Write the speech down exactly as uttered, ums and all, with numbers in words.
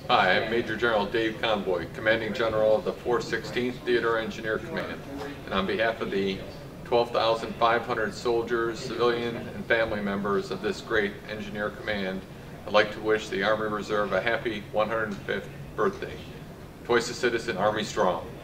Hi, I'm Major General Dave Conboy, Commanding General of the four sixteenth Theater Engineer Command. And on behalf of the twelve thousand five hundred soldiers, civilian, and family members of this great engineer command, I'd like to wish the Army Reserve a happy one hundred fifth birthday. Twice a citizen, Army strong.